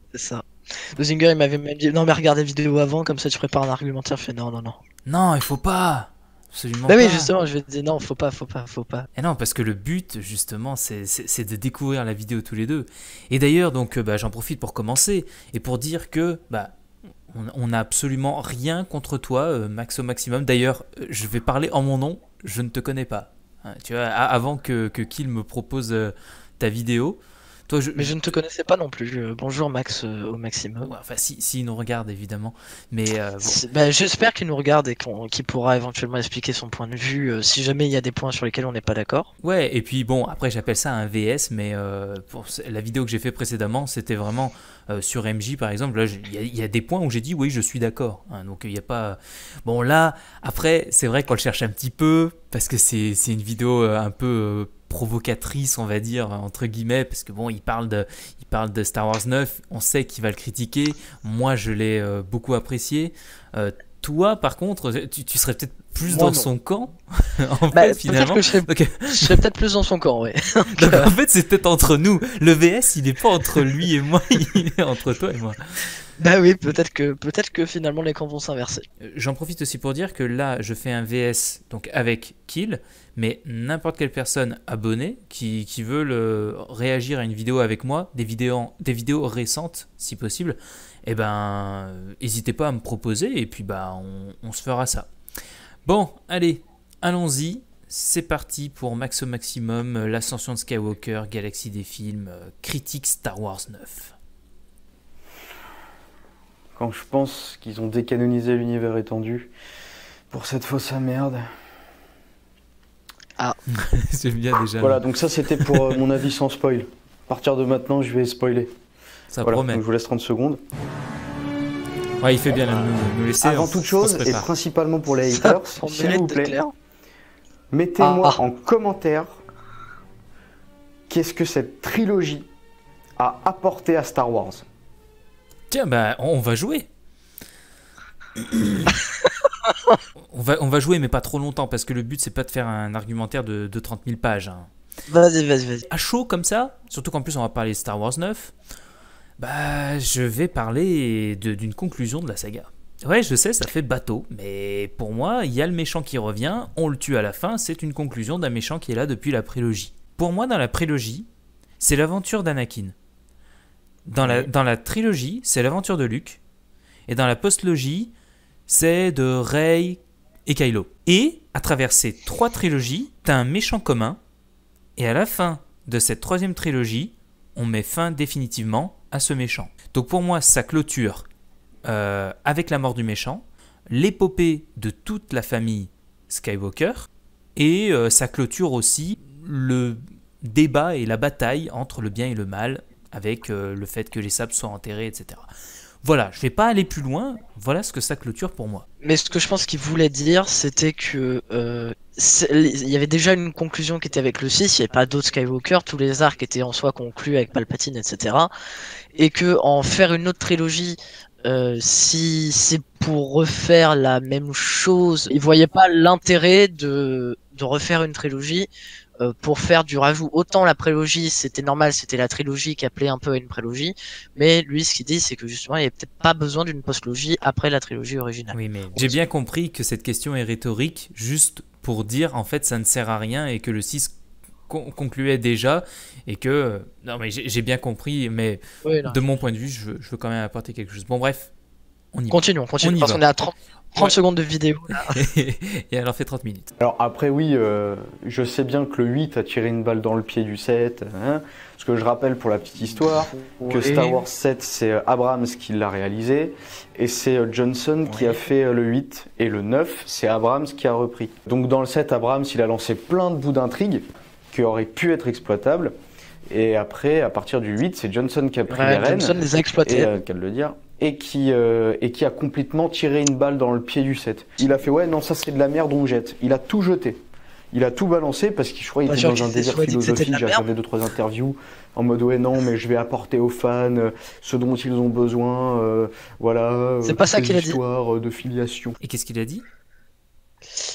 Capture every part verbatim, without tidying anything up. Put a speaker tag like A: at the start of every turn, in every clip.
A: C'est ça. Lozinger, il m'avait même dit non, mais regarde la vidéo avant, comme ça tu prépares un argumentaire. Je fais non, non, non.
B: Non, il faut pas. Absolument
A: Bah oui,
B: pas.
A: justement, je vais te dire non, faut pas, faut pas, faut pas.
B: Et non, parce que le but, justement, c'est c'est- c'est de découvrir la vidéo tous les deux. Et d'ailleurs, donc, euh, bah, j'en profite pour commencer et pour dire que bah, on on n'a absolument rien contre toi, euh, Max au maximum. D'ailleurs, euh, je vais parler en mon nom, je ne te connais pas. Hein, tu vois, a- avant que, que Kill me propose euh, ta vidéo, toi, je,
A: Mais je ne te connaissais pas non plus. Euh, bonjour Max euh, au maximum.
B: ouais, enfin, si, si nous regarde évidemment, mais euh, bon,
A: C'est- Bah, j'espère qu'il nous regarde et qu'on- qu'il pourra éventuellement expliquer son point de vue euh, si jamais il y a des points sur lesquels on n'est pas d'accord.
B: ouais. Et puis bon, après j'appelle ça un V S, mais euh, pour ce- la vidéo que j'ai fait précédemment, c'était vraiment euh, sur M J par exemple. Là, j'ai- il y, a- il y a des points où j'ai dit oui, je suis d'accord. Hein, donc il n'y a pas. Bon là, après c'est vrai qu'on le cherche un petit peu parce que c'est c'est une vidéo euh, un peu euh, provocatrice, on va dire entre guillemets, parce que bon, il parle de il parle de Star Wars neuf. On sait qu'il va le critiquer. Moi, je l'ai euh, beaucoup apprécié. Euh, Toi, par contre, tu, tu serais peut-être plus
A: Moi
B: dans
A: non.
B: son camp, en
A: Bah,
B: fait,
A: peut-être
B: finalement.
A: que je serais,
B: Donc,
A: je serais peut-être plus dans son camp, ouais.
B: donc, en fait, c'est peut-être entre nous. Le V S, il n'est pas entre lui et moi, il est entre toi et moi.
A: Bah oui, peut-être que peut-être que finalement les camps vont s'inverser.
B: Euh, J'en profite aussi pour dire que là, je fais un V S donc avec Kill, mais n'importe quelle personne abonnée qui, qui veut le- réagir à une vidéo avec moi, des vidéos, des vidéos récentes si possible, eh ben, euh, n'hésitez pas à me proposer et puis bah, on, on se fera ça. Bon, allez, allons-y. C'est parti pour Max au maximum, euh, l'ascension de Skywalker, Galaxie des films, euh, critique Star Wars neuf.
C: Quand je pense qu'ils ont décanonisé l'univers étendu pour cette fausse merde.
B: C'est bien déjà.
C: Voilà, donc ça c'était pour euh, mon avis sans spoil. À partir de maintenant, je vais spoiler.
B: Ça
C: Voilà,
B: promet.
C: donc je vous laisse trente secondes.
B: Ouais, il fait bien de nous, nous laisser.
C: Avant
B: on-
C: toute
B: on
C: chose,
B: se
C: et
B: prépare.
C: principalement pour les
A: Ça
C: haters,
A: en
C: s'il
A: mérite
C: vous
A: d'être
C: plaît,
A: clair.
C: mettez-moi
A: Ah.
C: en commentaire qu'est-ce que cette trilogie a apporté à Star Wars.
B: Tiens, bah, on va jouer. on, va, on va jouer, mais pas trop longtemps, parce que le but, c'est pas de faire un argumentaire de, de trente mille pages. Hein.
A: Vas-y, vas-y, vas-y.
B: À chaud comme ça, surtout qu'en plus, on va parler de Star Wars neuf, bah, je vais parler de- d'une conclusion de la saga. Ouais, je sais, ça fait bateau, mais pour moi, il y a le méchant qui revient, on le tue à la fin, c'est une conclusion d'un méchant qui est là depuis la prélogie. Pour moi, dans la prélogie, c'est l'aventure d'Anakin. Dans la, dans la trilogie, c'est l'aventure de Luke. Et dans la postlogie, c'est de Rey et Kylo. Et, à travers ces trois trilogies, t'as un méchant commun. Et à la fin de cette troisième trilogie, on met fin définitivement à ce méchant. Donc pour moi, ça clôture euh, avec la mort du méchant, l'épopée de toute la famille Skywalker, et euh, ça clôture aussi le débat et la bataille entre le bien et le mal, avec euh, le fait que les sables soient enterrés, et cetera. Voilà, je ne vais pas aller plus loin, voilà ce que ça clôture pour moi.
A: Mais ce que je pense qu'il voulait dire, c'était que euh, c'est- il y avait déjà une conclusion qui était avec le six, il n'y avait pas d'autres Skywalker, tous les arcs étaient en soi conclus avec Palpatine, et cetera. Et que en faire une autre trilogie, euh, si c'est pour refaire la même chose, il voyait pas l'intérêt de, de refaire une trilogie euh, pour faire du rajout. Autant la prélogie, c'était normal, c'était la trilogie qui appelait un peu à une prélogie, mais lui, ce qu'il dit, c'est que justement, il n'y avait peut-être pas besoin d'une postlogie après la trilogie originale.
B: Oui, mais j'ai bien compris que cette question est rhétorique, juste pour dire en fait ça ne sert à rien et que le six con- concluait déjà et que... Non mais j'ai j'ai bien compris, mais
A: Oui, non.
B: de mon point de vue, je veux, je veux quand même apporter quelque chose. Bon bref, on y va.
A: Continuons, continuons,
B: On y
A: parce
B: va.
A: qu'on est à trente, trente
B: Ouais.
A: secondes de vidéo. Là.
B: Et alors fait trente minutes.
C: Alors après oui, euh, je sais bien que le huit a tiré une balle dans le pied du sept, hein, parce que je rappelle pour la petite histoire que
A: Oui.
C: Star Wars sept c'est euh, Abrams qui l'a réalisé et c'est euh, Johnson qui
A: Oui.
C: a fait euh, le huit et le neuf c'est Abrams qui a repris. Donc dans le sept, Abrams il a lancé plein de bouts d'intrigue qui auraient pu être exploitables et après à partir du huit c'est Johnson qui a pris
A: Ouais,
C: les rênes
A: Johnson les a exploités.
C: et euh, qu'à le dire et qui euh, et qui a complètement tiré une balle dans le pied du sept. Il a fait ouais non ça c'est de la merde on jette. Il a tout jeté. Il a tout balancé parce qu'il je crois qu'il
A: Pas
C: était
A: sûr
C: dans
A: qu'il
C: un
A: s'est
C: délire
A: soit dit que c'était de
C: philosophique.
A: la
C: J'ai
A: merde.
C: regardé deux trois interviews en mode ouais non mais je vais apporter aux fans euh, ce dont ils ont besoin. euh, voilà. euh,
A: C'est pas ça
C: toutes
A: qu'il
C: les
A: a dit.
C: histoires euh, de filiation.
B: Et qu'est-ce qu'il a dit?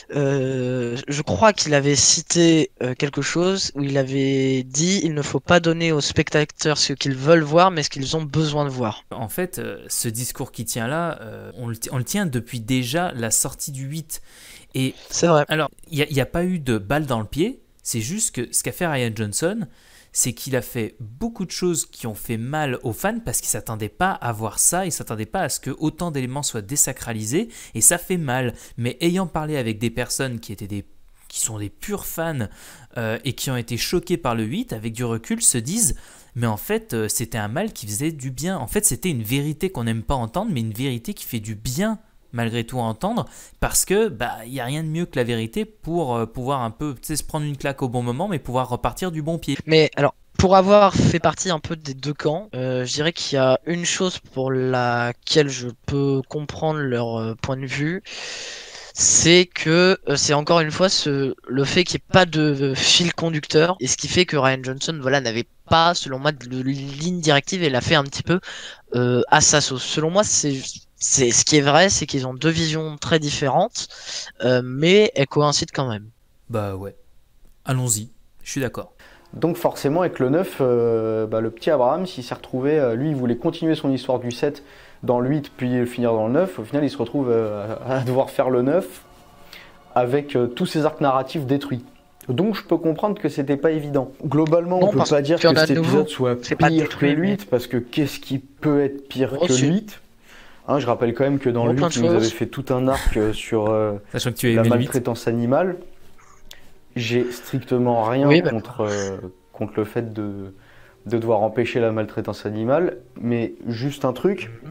A: Euh, je crois qu'il avait cité euh, quelque chose où il avait dit il ne faut pas donner aux spectateurs ce qu'ils veulent voir, mais ce qu'ils ont besoin de voir.
B: En fait, euh, ce discours qui tient là, euh, on, le, on le tient depuis déjà la sortie du huit. Et
A: c'est vrai.
B: Alors, il n'y a, a pas eu de balle dans le pied, c'est juste que ce qu'a fait Rian Johnson, c'est qu'il a fait beaucoup de choses qui ont fait mal aux fans parce qu'ils ne s'attendaient pas à voir ça, ils ne s'attendaient pas à ce que autant d'éléments soient désacralisés, et ça fait mal. Mais ayant parlé avec des personnes qui étaient des qui sont des purs fans euh, et qui ont été choqués par le huit, avec du recul, se disent « mais en fait, euh, c'était un mal qui faisait du bien. En fait, c'était une vérité qu'on n'aime pas entendre, mais une vérité qui fait du bien malgré tout à entendre, parce que bah il y a rien de mieux que la vérité pour euh, pouvoir un peu, tu sais, se prendre une claque au bon moment, mais pouvoir repartir du bon pied. »
A: Mais alors, pour avoir fait partie un peu des deux camps, euh, je dirais qu'il y a une chose pour laquelle je peux comprendre leur euh, point de vue, c'est que euh, c'est encore une fois ce, le fait qu'il n'y ait pas de fil conducteur, et ce qui fait que Rian Johnson, voilà, n'avait pas, selon moi, de ligne directive, et l'a fait un petit peu euh, à sa sauce. Selon moi, c'est C'est, ce qui est vrai, c'est qu'ils ont deux visions très différentes, euh, mais elles coïncident quand même.
B: Bah ouais, allons-y, je suis d'accord.
C: Donc forcément, avec le neuf, euh, bah, le petit Abraham, s'il s'est retrouvé, euh, lui, il voulait continuer son histoire du sept dans le huit, puis le finir dans le neuf. Au final, il se retrouve euh, à devoir faire le neuf avec euh, tous ses arcs narratifs détruits. Donc je peux comprendre que c'était pas évident. Globalement, non, on peut pas dire que cet épisode soit pire que le huit, mais... parce que qu'est-ce qui peut être pire oh, que le huit ? Hein, je rappelle quand même que dans bon, le huit, vous avez fait tout un arc sur euh,
B: que tu
C: la maltraitance animale. J'ai strictement rien oui, bah... contre, euh, contre le fait de, de devoir empêcher la maltraitance animale, mais juste un truc. Mm-hmm.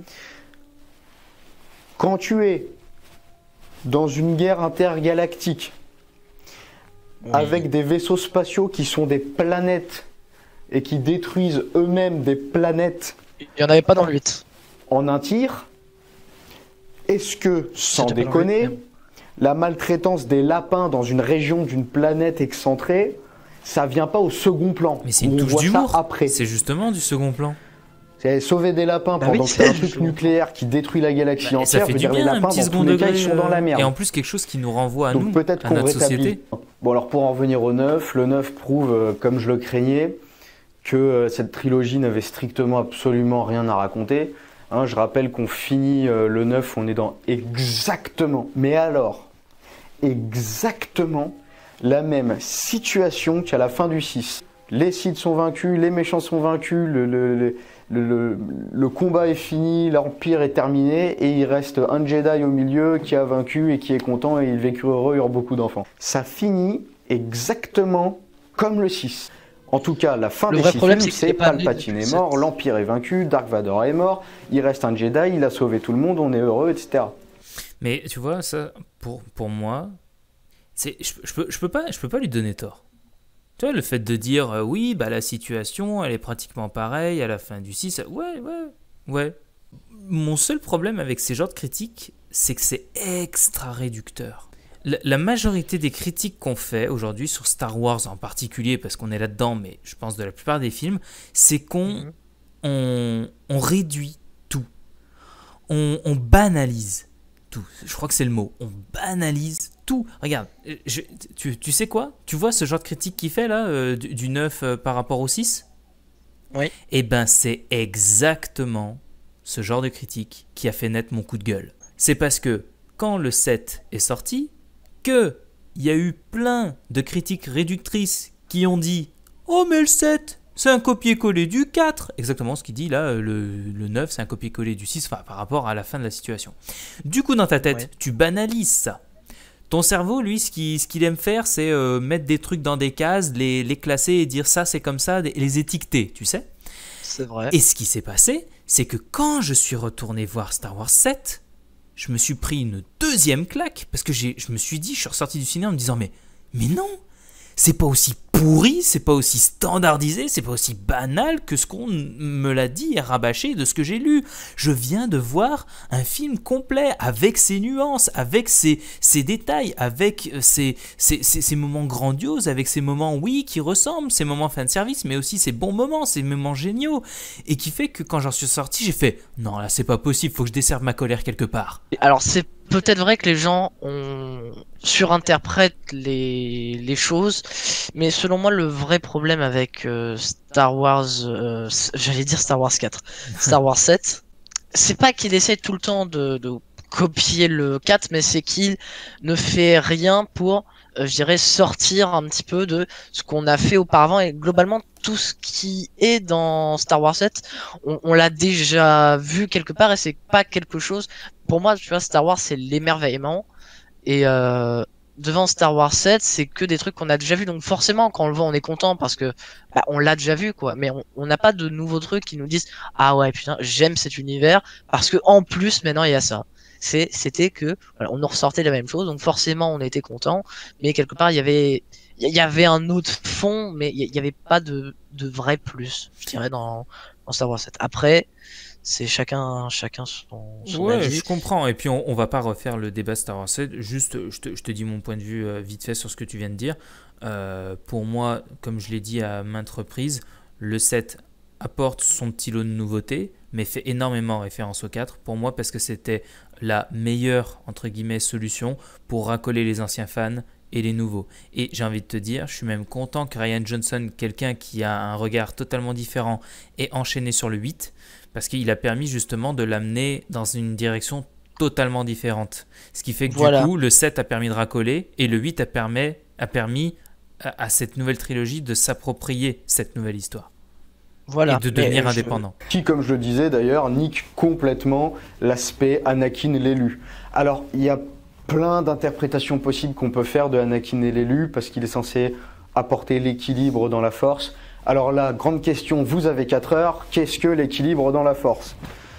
C: Quand tu es dans une guerre intergalactique, oui. avec des vaisseaux spatiaux qui sont des planètes et qui détruisent eux-mêmes des planètes...
A: Il n'y en avait pas dans le huit.
C: En un tir... Est-ce que, sans déconner, la maltraitance des lapins dans une région d'une planète excentrée, ça vient pas au second plan?
B: Mais c'est une touche d'humour. Après. C'est justement du second plan.
C: C'est sauver des lapins bah pendant oui, que c'est un truc nucléaire qui détruit la galaxie bah, entière.
B: Ça fait du bien,
C: les lapins,
B: un petit
C: dans
B: second
C: tous les
B: degré,
C: cas, ils sont dans la merde.
B: Et en plus quelque chose qui nous renvoie à
C: Donc,
B: nous,
C: peut-être
B: à
C: qu'on
B: notre
C: rétablit.
B: société.
C: Bon alors pour en revenir au neuf, le neuf prouve, euh, comme je le craignais, que euh, cette trilogie n'avait strictement absolument rien à raconter. Hein, je rappelle qu'on finit euh, le neuf, on est dans exactement, mais alors, exactement la même situation qu'à la fin du six. Les Sith sont vaincus, les méchants sont vaincus, le, le, le, le, le combat est fini, l'Empire est terminé, et il reste un Jedi au milieu qui a vaincu et qui est content, et il vécut heureux, il aura beaucoup d'enfants. Ça finit exactement comme le six. En tout cas, la fin
A: le
C: des
A: vrai
C: six
A: problème,
C: films, c'est Palpatine est mort, l'Empire est vaincu, Dark Vador est mort, il reste un Jedi, il a sauvé tout le monde, on est heureux, et cetera.
B: Mais tu vois, ça, pour, pour moi, c'est, je, je, peux, je, peux pas, je peux pas lui donner tort. Tu vois, le fait de dire, euh, oui, bah, la situation, elle est pratiquement pareille à la fin du six, ouais, ouais, ouais. Mon seul problème avec ces genres de critiques, c'est que c'est extra réducteur. La majorité des critiques qu'on fait aujourd'hui sur Star Wars en particulier, parce qu'on est là-dedans, mais je pense de la plupart des films, c'est qu'on mmh. on, on réduit tout. On, on banalise tout. Je crois que c'est le mot. On banalise tout. Regarde, je, tu, tu sais quoi? Tu vois ce genre de critique qu'il fait là, euh, du, du neuf euh, par rapport au six?
A: Oui.
B: Eh ben, c'est exactement ce genre de critique qui a fait naître mon coup de gueule. C'est parce que quand le sept est sorti, qu'il y a eu plein de critiques réductrices qui ont dit « Oh mais le sept, c'est un copier-coller du quatre !» Exactement ce qu'il dit là, le, le neuf c'est un copier-coller du six, enfin par rapport à la fin de la situation. Du coup dans ta tête, ouais. tu banalises ça. Ton cerveau, lui, ce qu'il, ce qu'il aime faire, c'est euh, mettre des trucs dans des cases, les, les classer et dire ça c'est comme ça, et les étiqueter, tu sais.
A: C'est vrai.
B: Et ce qui s'est passé, c'est que quand je suis retourné voir Star Wars sept, je me suis pris une deuxième claque parce que j'ai, je me suis dit, je suis ressorti du cinéma en me disant mais, mais non, c'est pas aussi pourri, c'est pas aussi standardisé, c'est pas aussi banal que ce qu'on me l'a dit et rabâché de ce que j'ai lu. Je viens de voir un film complet avec ses nuances, avec ses, ses détails, avec ses, ses, ses, ses moments grandioses, avec ses moments, oui, qui ressemblent, ses moments fan service, mais aussi ses bons moments, ses moments géniaux. Et qui fait que quand j'en suis sorti, j'ai fait non, là c'est pas possible, faut que je desserve ma colère quelque part.
A: Alors c'est peut-être vrai que les gens ont surinterprètent les, les choses, mais selon moi, le vrai problème avec euh, Star Wars, euh, s- j'allais dire Star Wars quatre, Star Wars sept, c'est pas qu'il essaie tout le temps de, de copier le quatre, mais c'est qu'il ne fait rien pour, euh, je dirais, sortir un petit peu de ce qu'on a fait auparavant. Et globalement, tout ce qui est dans Star Wars sept, on, on l'a déjà vu quelque part et c'est pas quelque chose. Pour moi, tu vois, Star Wars, c'est l'émerveillement. Et euh, devant Star Wars sept, c'est que des trucs qu'on a déjà vu. Donc forcément, quand on le voit, on est content parce que bah, on l'a déjà vu, quoi. Mais on on n'a pas de nouveaux trucs qui nous disent ah ouais putain j'aime cet univers parce que en plus maintenant il y a ça. C'est c'était que voilà, on nous ressortait la même chose, donc forcément on était content. Mais quelque part il y avait il y avait un autre fond, mais il y avait pas de de vrai plus, je dirais dans dans Star Wars sept. Après c'est chacun chacun son son
B: Ouais,
A: avis.
B: je comprends. Et puis, on, on va pas refaire le débat Star Wars sept. Juste, je te, je te dis mon point de vue euh, vite fait sur ce que tu viens de dire. Euh, pour moi, comme je l'ai dit à maintes reprises, le sept apporte son petit lot de nouveautés, mais fait énormément référence au quatre. Pour moi, parce que c'était la meilleure, entre guillemets, solution pour racoler les anciens fans et les nouveaux. Et j'ai envie de te dire, je suis même content que Ryan Johnson, quelqu'un qui a un regard totalement différent, ait enchaîné sur le huit. Parce qu'il a permis justement de l'amener dans une direction totalement différente. Ce qui fait que
A: Voilà,
B: du coup, le sept a permis de racoler et le huit a, permis, a permis à, à cette nouvelle trilogie de s'approprier cette nouvelle histoire et
A: voilà.
B: de
A: Mais
B: devenir
A: je,
B: indépendant.
C: Qui, comme je le disais d'ailleurs, nique complètement l'aspect Anakin l'élu. Alors, il y a plein d'interprétations possibles qu'on peut faire de Anakin et l'élu, parce qu'il est censé apporter l'équilibre dans la Force. Alors là, grande question, vous avez quatre heures, qu'est-ce que l'équilibre dans la Force?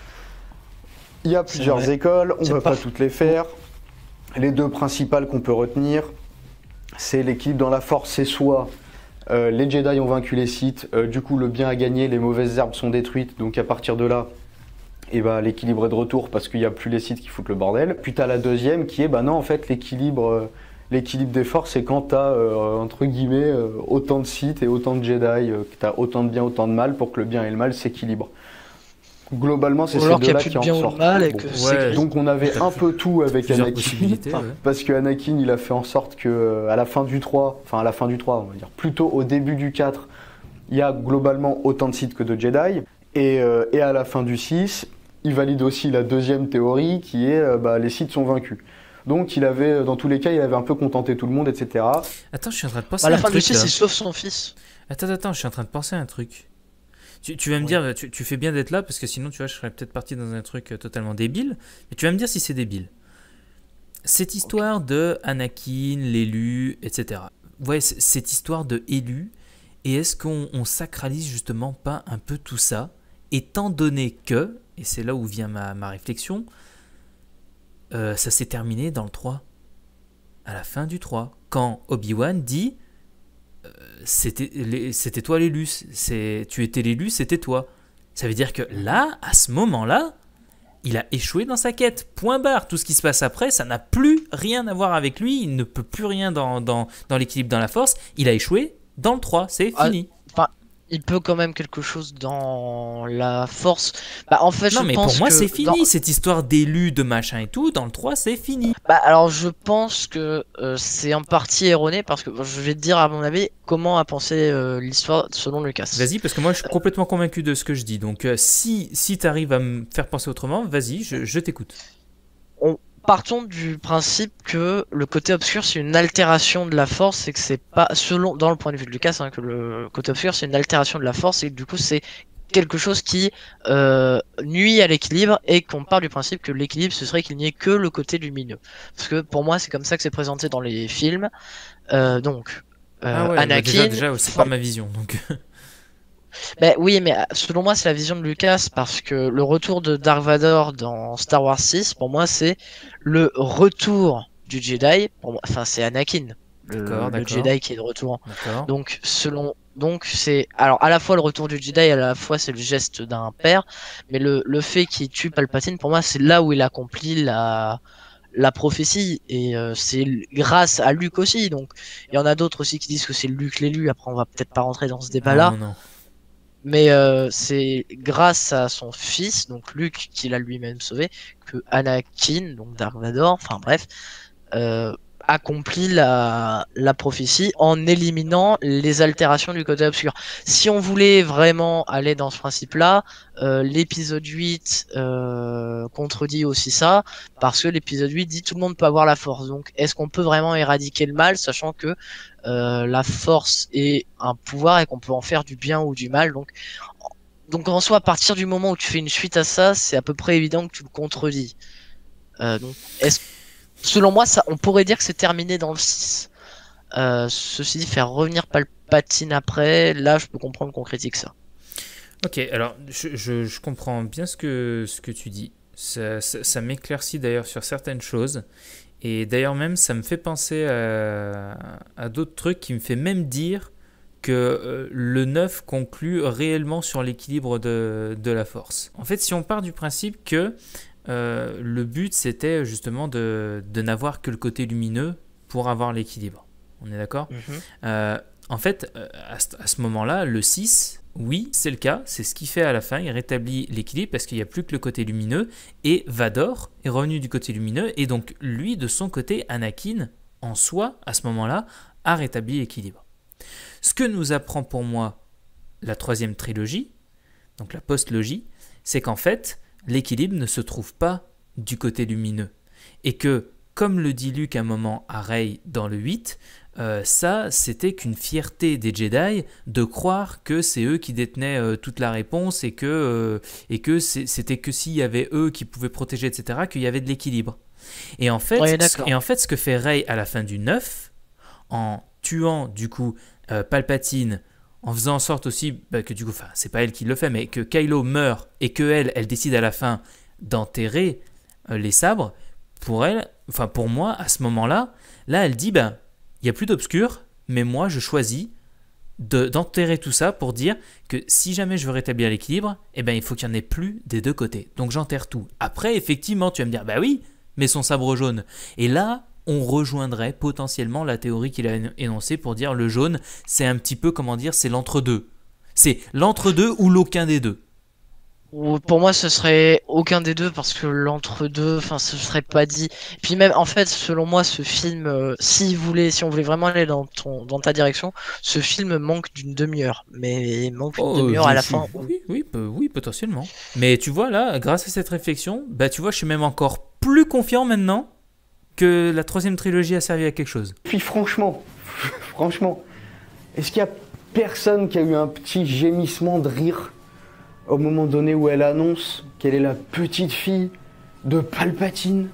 C: Il y a
A: C'est
C: plusieurs
A: vrai.
C: écoles, on ne
A: C'est
C: va
A: pas
C: pas toutes les faire. Les deux principales qu'on peut retenir, c'est l'équilibre dans la Force, c'est soit euh, les Jedi ont vaincu les Sith, euh, du coup le bien a gagné, les mauvaises herbes sont détruites, donc à partir de là, et bah, l'équilibre est de retour parce qu'il n'y a plus les Sith qui foutent le bordel. Puis tu as la deuxième qui est, bah non, en fait, l'équilibre euh, l'équilibre des forces, c'est quand tu as, euh, entre guillemets, euh, autant de Sith et autant de Jedi, euh, que tu as autant de bien, autant de mal pour que le bien et le mal s'équilibrent. Globalement, c'est
A: ou
C: ces
A: alors qu'il n'y a
C: deux-là
A: plus
C: qui
A: de
C: en
A: bien ou de
C: ressortent.
A: mal et
C: Bon.
A: que
B: Ouais.
A: c'est gris.
C: Donc on avait
B: T'as
C: un peu tout avec
B: Plusieurs
C: Anakin.
B: possibilités. Ouais.
C: Parce que Anakin, il a fait en sorte que euh, à la fin du trois, enfin à la fin du trois, on va dire plutôt au début du quatre, il y a globalement autant de Sith que de Jedi. Et, euh, et à la fin du six, il valide aussi la deuxième théorie qui est euh, bah, les Sith sont vaincus. Donc il avait, dans tous les cas, il avait un peu contenté tout le monde, et cetera.
B: Attends, je suis en train de penser
A: À
B: à
A: la
B: un
A: fin du
B: truc
A: six,
B: là.
A: il sauve son fils.
B: Attends, attends, je suis en train de penser à un truc. Tu, tu vas me
A: Oui.
B: dire, tu, tu fais bien d'être là parce que sinon, tu vois, je serais peut-être parti dans un truc euh, totalement débile. Mais tu vas me dire si c'est débile. Cette histoire de Anakin, l'élu, et cetera. Ouais, c- cette histoire de élu. Et est-ce qu'on on sacralise justement pas un peu tout ça, étant donné que, et c'est là où vient ma, ma réflexion, euh, ça s'est terminé dans le trois. À la fin du trois. Quand Obi-Wan dit c'était les- c'était toi l'élu, c'est tu étais l'élu, c'était toi. Ça veut dire que là, à ce moment-là, il a échoué dans sa quête. Point barre. Tout ce qui se passe après, ça n'a plus rien à voir avec lui. Il ne peut plus rien dans, dans, dans l'équilibre, dans la force. Il a échoué dans le trois. C'est
A: Ah,
B: fini.
A: Enfin, il peut quand même quelque chose dans la force. Bah, en fait,
B: Non,
A: je
B: mais pour
A: pense
B: moi,
A: que
B: c'est fini.
A: dans-
B: Cette histoire d'élu, de machin et tout, dans le trois, c'est fini.
A: Bah, alors, je pense que euh, c'est en partie erroné parce que je vais te dire, à mon avis, comment a pensé euh, l'histoire selon Lucas.
B: Vas-y, parce que moi, je suis complètement convaincu de ce que je dis. Donc, euh, si, si tu arrives à me faire penser autrement, vas-y, je, je t'écoute.
A: On... Partons du principe que le côté obscur c'est une altération de la force et que c'est pas selon dans le point de vue de Lucas hein, que le côté obscur c'est une altération de la force et que du coup c'est quelque chose qui euh, nuit à l'équilibre et qu'on part du principe que l'équilibre ce serait qu'il n'y ait que le côté lumineux parce que pour moi c'est comme ça que c'est présenté dans les films. Euh, donc euh,
B: Ah ouais, bah
A: Anakin
B: déjà, déjà c'est
A: for-
B: pas ma vision. Donc,
A: Ben oui, mais euh, selon moi, c'est la vision de Lucas parce que le retour de Dark Vador dans Star Wars six, pour moi, c'est le retour du Jedi. Pour moi, enfin, c'est Anakin, le,
B: D'accord,
A: le
B: d'accord.
A: Jedi qui est de retour.
B: d'accord.
A: Donc, selon, donc c'est, alors à la fois le retour du Jedi, à la fois c'est le geste d'un père, mais le le fait qu'il tue Palpatine, pour moi, c'est là où il accomplit la la prophétie et euh, c'est l- grâce à Luke aussi. Donc, il y en a d'autres aussi qui disent que c'est Luke l'élu. Après, on va peut-être pas rentrer dans ce débat-là.
B: Non, non.
A: Mais euh, c'est grâce à son fils, donc Luke, qui l'a lui-même sauvé, que Anakin, donc Dark Vador, enfin bref, euh, accomplit la, la prophétie en éliminant les altérations du côté obscur. Si on voulait vraiment aller dans ce principe-là, euh, l'épisode huit euh, contredit aussi ça, parce que l'épisode huit dit tout le monde peut avoir la force. Donc est-ce qu'on peut vraiment éradiquer le mal, sachant que euh, la force est un pouvoir et qu'on peut en faire du bien ou du mal. Donc, donc en soi, à partir du moment où tu fais une suite à ça, c'est à peu près évident que tu le contredis. Euh, donc, est-ce Selon moi, ça, on pourrait dire que c'est terminé dans le six. Euh, ceci dit, faire revenir Palpatine après, là, je peux comprendre qu'on critique ça.
B: Ok, alors je, je, je comprends bien ce que, ce que tu dis. Ça, ça, ça m'éclaircit d'ailleurs sur certaines choses. Et d'ailleurs même, ça me fait penser à, à d'autres trucs qui me fait même dire que euh, le neuf conclut réellement sur l'équilibre de, de la force. En fait, si on part du principe que Euh, le but c'était justement de, de n'avoir que le côté lumineux pour avoir l'équilibre. On est d'accord ?
A: Mm-hmm.
B: euh, En fait, à, à ce moment-là, le six, oui, c'est le cas, c'est ce qu'il fait à la fin, il rétablit l'équilibre parce qu'il n'y a plus que le côté lumineux et Vador est revenu du côté lumineux et donc lui, de son côté, Anakin, en soi, à ce moment-là, a rétabli l'équilibre. Ce que nous apprend pour moi la troisième trilogie, donc la post-logie, c'est qu'en fait, l'équilibre ne se trouve pas du côté lumineux. Et que, comme le dit Luke à un moment à Rey dans le huit, euh, ça, c'était qu'une fierté des Jedi de croire que c'est eux qui détenaient euh, toute la réponse et que, euh, et que c'est, c'était que s'il y avait eux qui pouvaient protéger, et cetera, qu'il y avait de l'équilibre. Et en fait,
A: Ouais,
B: ce, et en fait ce que fait Rey à la fin du neuf, en tuant du coup euh, Palpatine, en faisant en sorte aussi bah, que du coup, enfin, c'est pas elle qui le fait, mais que Kylo meurt et que elle, elle décide à la fin d'enterrer euh, les sabres. Pour elle, enfin pour moi, à ce moment-là, là, elle dit, ben, il y a plus d'obscur, mais moi, je choisis de, d'enterrer tout ça pour dire que si jamais je veux rétablir l'équilibre, eh ben, il faut qu'il n'y en ait plus des deux côtés. Donc j'enterre tout. Après, effectivement, tu vas me dire, bah oui, mais son sabre jaune. Et là, on rejoindrait potentiellement la théorie qu'il a énoncée pour dire le jaune, c'est un petit peu, comment dire, c'est l'entre-deux. C'est l'entre-deux ou l'aucun des deux.
A: Pour moi, ce serait aucun des deux parce que l'entre-deux, enfin, ce serait pas dit. Puis même, en fait, selon moi, ce film, euh, s'il voulait, si on voulait vraiment aller dans ton, dans ta direction, ce film manque d'une demi-heure. Mais il manque d'une
B: Oh,
A: demi-heure
B: je
A: à la
B: suis-
A: fin.
B: Oui, oui, peu- oui, potentiellement. Mais tu vois, là, grâce à cette réflexion, bah, tu vois, je suis même encore plus confiant maintenant que la troisième trilogie a servi à quelque chose.
C: Puis franchement, franchement, est-ce qu'il y a personne qui a eu un petit gémissement de rire au moment donné où elle annonce qu'elle est la petite fille de Palpatine?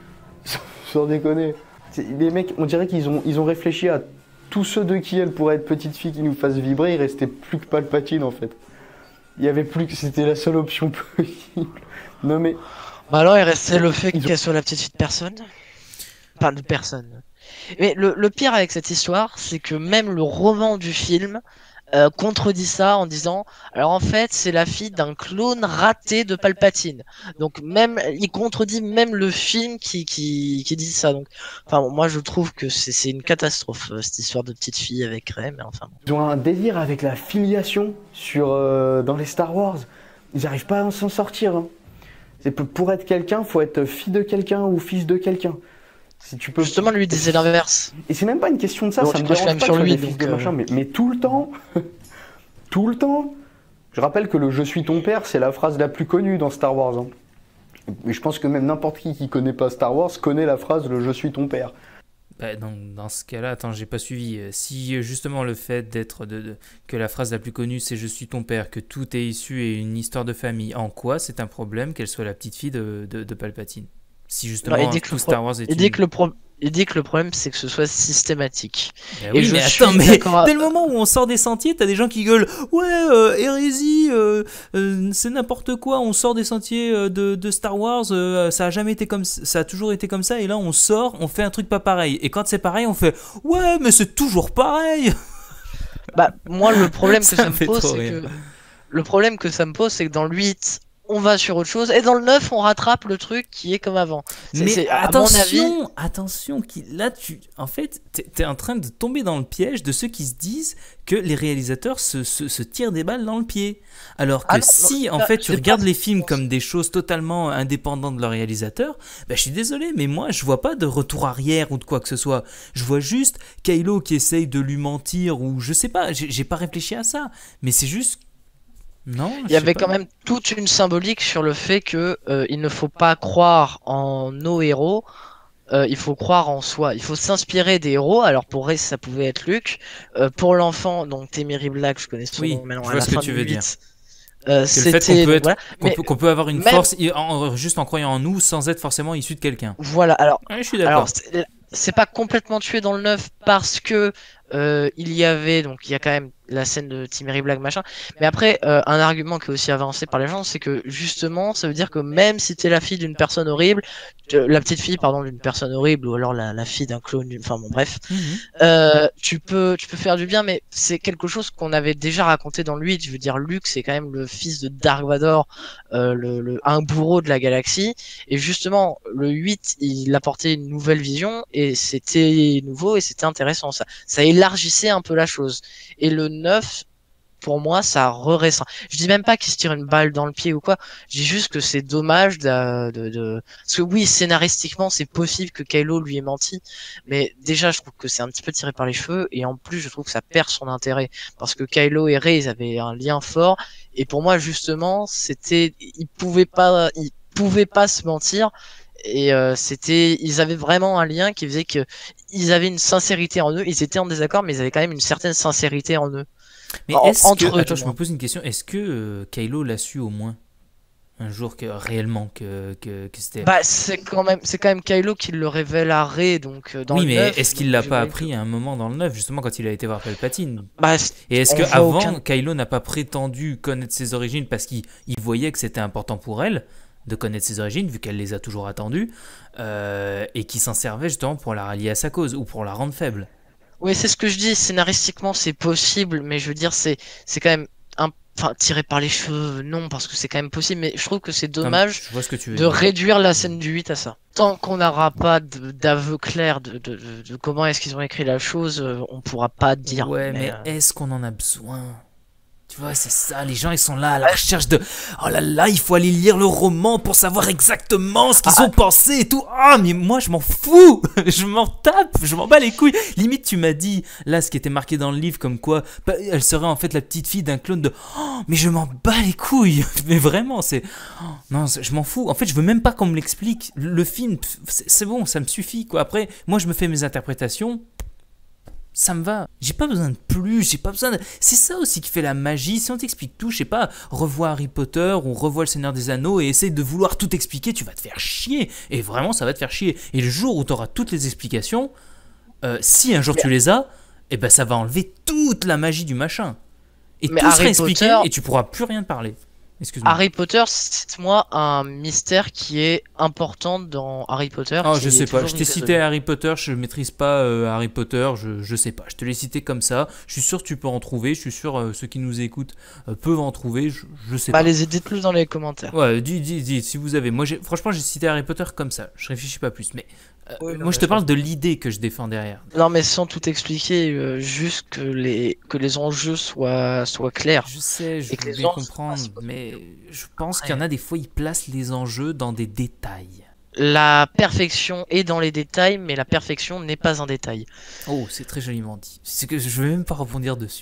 C: Sans déconner. C'est- Les mecs, on dirait qu'ils ont, ils ont réfléchi à tous ceux de qui elle pourrait être petite fille qui nous fassent vibrer. Il restait plus que Palpatine en fait. Il y avait plus que c'était la seule option possible. Non mais
A: Bah alors, il restait le fait
C: Ils ont-
A: qu'elle soit la petite fille de personne. Enfin, de personne. Mais le, le pire avec cette histoire, c'est que même le roman du film euh, contredit ça en disant, alors en fait, c'est la fille d'un clone raté de Palpatine. Donc même, il contredit même le film qui, qui, qui dit ça. Donc, enfin, bon, moi je trouve que c'est c'est une catastrophe euh, cette histoire de petite fille avec Rey, mais enfin. Bon.
C: ils ont un délire avec la filiation sur euh, dans les Star Wars. Ils n'arrivent pas à s'en sortir. Hein. C'est pour- pour être quelqu'un, faut être fille de quelqu'un ou fils de quelqu'un. Si tu peux.
A: Justement, lui disait l'inverse.
C: Et c'est même pas une question de ça,
A: Bon,
C: ça
A: je
C: me
A: crache
C: dérange
A: quand même
C: pas
A: sur
C: que ce soit
A: lui,
C: des fils
A: donc,
C: de
A: euh,
C: machin, mais, mais tout le temps, tout le temps. Je rappelle que le « je suis ton père », c'est la phrase la plus connue dans Star Wars. Hein. Et je pense que même n'importe qui qui connaît pas Star Wars connaît la phrase « le « je suis ton père ».
B: Bah, dans, dans ce cas-là, attends, j'ai pas suivi. Euh, Si euh, justement le fait d'être de, de- que la phrase la plus connue c'est je suis ton père, que tout est issu et une histoire de famille, en quoi c'est un problème qu'elle soit la petite fille de, de, de Palpatine? Si justement
A: Non, il dit que
B: tout
A: le
B: Star
A: pro-
B: Wars est
A: Il dit
B: une...
A: que le pro- il dit que le problème c'est que ce soit systématique.
B: Bah
A: Et
B: oui,
A: je
B: mais
A: suis
B: attends, mais
A: d'accord à-
B: dès le moment où on sort des sentiers, t'as des gens qui gueulent ouais, euh, hérésie, euh, euh, c'est n'importe quoi, on sort des sentiers euh, de, de Star Wars, euh, ça a jamais été comme ça, ça a toujours été comme ça, et là on sort, on fait un truc pas pareil. Et quand c'est pareil, on fait ouais, mais c'est toujours pareil.
A: Bah, moi, le problème que
B: Ça
A: ça,
B: me
A: me
B: fait
A: pose,
B: trop
A: c'est
B: rire.
A: que le problème que ça me pose, c'est que dans le huit, on va sur autre chose. Et dans le neuf, on rattrape le truc qui est comme avant. C'est,
B: Mais
A: c'est, à
B: attention,
A: mon avis...
B: attention, qui, là, tu, en fait, t'es, t'es en train de tomber dans le piège de ceux qui se disent que les réalisateurs se, se, se tirent des balles dans le pied. Alors que
A: Ah non,
B: si,
A: non,
B: en
A: non,
B: fait, tu
A: c'est
B: regardes
A: pas-
B: les films comme des choses totalement indépendantes de leur réalisateur, bah, je suis désolé, mais moi, je vois pas de retour arrière ou de quoi que ce soit. Je vois juste Kylo qui essaye de lui mentir ou je sais pas, j'ai, j'ai pas réfléchi à ça. Mais c'est juste... Non,
A: Il y avait quand même toute une symbolique sur le fait que euh, il ne faut pas croire en nos héros, euh, il faut croire en soi. Il faut s'inspirer des héros. Alors pour Rey, ça pouvait être Luke. Euh, pour l'enfant, donc Temerry Black, je connais son
B: Oui,
A: nom maintenant.
B: je
A: à
B: vois
A: la
B: ce que
A: fin
B: tu
A: du
B: veux
A: huit,
B: dire.
A: euh,
B: Que le
A: c'était
B: fait qu'on peut, être,
A: voilà.
B: qu'on,
A: Mais
B: peut, qu'on peut avoir une
A: même-
B: force en- en- juste en croyant en nous sans être forcément issu de quelqu'un.
A: voilà. Alors
B: Ouais, je suis d'accord.
A: Alors, c'est c'est pas complètement tué dans le neuf parce que euh, il y avait, donc il y a quand même la scène de Temerry Black machin, mais après euh, un argument qui est aussi avancé par les gens, c'est que justement ça veut dire que même si t'es la fille d'une personne horrible, euh, la petite fille pardon d'une personne horrible ou alors la, la fille d'un clone, d'une- enfin bon bref,
B: Mhm.
A: euh, tu peux tu peux faire du bien, mais c'est quelque chose qu'on avait déjà raconté dans le huit. Je veux dire, Luke c'est quand même le fils de Dark Vador, euh, le, le un bourreau de la galaxie. Et justement, le huit, il apportait une nouvelle vision et c'était nouveau et c'était intéressant. Ça, ça élargissait un peu la chose. Et le neuf, pour moi, ça re-restreint. Je dis même pas qu'il se tire une balle dans le pied ou quoi. Je dis juste que c'est dommage de, de, de... Parce que oui, scénaristiquement, c'est possible que Kylo lui ait menti. Mais déjà, je trouve que c'est un petit peu tiré par les cheveux. Et en plus, je trouve que ça perd son intérêt. Parce que Kylo et Rey, ils avaient un lien fort. Et pour moi, justement, c'était... Ils pouvaient pas... Ils pouvaient pas se mentir. Et euh, c'était, ils avaient vraiment un lien qui faisait que ils avaient une sincérité en eux. Ils étaient en désaccord, mais ils avaient quand même une certaine sincérité en eux.
B: Mais
A: En-
B: est-ce
A: entre
B: que...
A: eux,
B: Attends,
A: du
B: je
A: moins.
B: me pose une question. Est-ce que euh, Kylo l'a su au moins un jour que réellement que, que, que c'était...
A: Bah, c'est quand même, c'est quand même Kylo qui le révèle à Rey, donc euh, dans
B: oui,
A: le
B: mais
A: neuf,
B: est-ce qu'il
A: donc
B: l'a
A: je
B: pas
A: vois
B: appris à un moment dans le neuf, justement quand il a été voir Palpatine?
A: Bah, c'est-
B: Et est-ce
A: on
B: que
A: voit
B: avant
A: aucun-
B: Kylo n'a pas prétendu connaître ses origines parce qu'il il voyait que c'était important pour elle de connaître ses origines, vu qu'elle les a toujours attendues, euh, et qu'il s'en servait justement pour la rallier à sa cause ou pour la rendre faible?
A: Oui, c'est ce que je dis. Scénaristiquement, c'est possible, mais je veux dire, c'est, c'est quand même un, enfin, tiré par les cheveux, non, parce que c'est quand même possible. Mais je trouve que c'est
B: Non, mais
A: dommage
B: je vois ce que tu veux
A: de
B: dire.
A: réduire la scène du huit à ça. Tant qu'on n'aura pas de- d'aveu clair de, de, de, de comment est-ce qu'ils ont écrit la chose, euh, on pourra pas dire.
B: Ouais, mais,
A: euh,
B: est-ce qu'on en a besoin? Tu vois, c'est ça, les gens ils sont là à la recherche de... Oh là là, il faut aller lire le roman pour savoir exactement ce qu'ils
A: Ah,
B: ont pensé et tout. Ah, mais moi je m'en fous. Je m'en tape, je m'en bats les couilles. Limite tu m'as dit, là ce qui était marqué dans le livre comme quoi, bah, elle serait en fait la petite fille d'un clone de... Oh, mais je m'en bats les couilles. Mais vraiment, c'est... Oh, non, c'est- je m'en fous. En fait, je veux même pas qu'on me l'explique. Le film, c'est c'est bon, ça me suffit quoi. Après, moi je me fais mes interprétations. Ça me va. J'ai pas besoin de plus, j'ai pas besoin de... C'est ça aussi qui fait la magie. Si on t'explique tout, je sais pas, revois Harry Potter ou revois Le Seigneur des Anneaux et essaye de vouloir tout expliquer, tu vas te faire chier. Et vraiment, ça va te faire chier. Et le jour où t'auras toutes les explications, euh, si un jour tu les as, eh ben ça va enlever toute la magie du machin. Et
A: Mais
B: tout sera
A: Harry
B: expliqué
A: Potter-
B: et tu pourras plus rien te parler. Excuse-moi.
A: Harry Potter, cite-moi un mystère qui est important dans Harry Potter.
B: Oh,
A: qui
B: je
A: est
B: sais pas,
A: toujours
B: je t'ai
A: mystérieux.
B: cité Harry Potter, je maîtrise pas euh, Harry Potter, je, je sais pas, je te l'ai cité comme ça, je suis sûr que tu peux en trouver, je suis sûr euh, ceux qui nous écoutent euh, peuvent en trouver, je, je sais
A: Bah,
B: pas.
A: les dites-le dans les commentaires.
B: Ouais, dis, dis, dis, si vous avez. Moi, j'ai, franchement, j'ai cité Harry Potter comme ça, je réfléchis pas plus, mais euh,
A: Oui, non,
B: moi je
A: mais
B: te
A: je
B: parle de l'idée que je défends derrière.
A: Non, mais sans tout expliquer, euh, juste que les que les enjeux soient soient clairs.
B: Je sais, je
A: Et que
B: veux
A: les
B: bien
A: gens-
B: comprendre,
A: Ah,
B: mais je pense qu'il y en a des fois, ils placent les enjeux dans des détails.
A: La perfection est dans les détails, mais la perfection n'est pas un détail.
B: Oh, c'est très joliment dit. C'est que je vais même pas rebondir dessus.